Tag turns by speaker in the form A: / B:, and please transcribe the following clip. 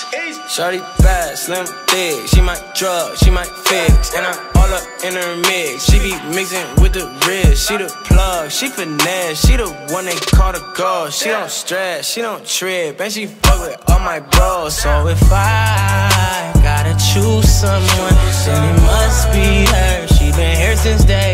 A: Shawty bad, slim, thick. She might drug, she might fix. And I'm all up in her mix. She be mixing with the wrist. She the plug, she finesse. She the one they call the girl. She don't stress, she don't trip. And she fuck with all my bros. So if I gotta choose someone, then it must be her. She been here since day